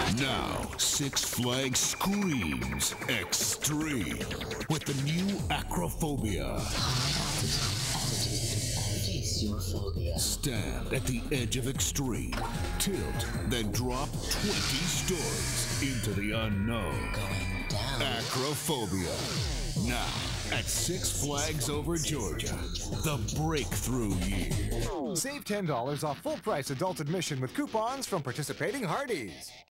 Now, Six Flags screams extreme with the new acrophobia. Face your phobia. Stand at the edge of extreme. Tilt, then drop 20 stories into the unknown. Going down. Acrophobia. Now, at Six Flags over Georgia, the breakthrough year. Save $10 off full-price adult admission with coupons from participating Hardee's.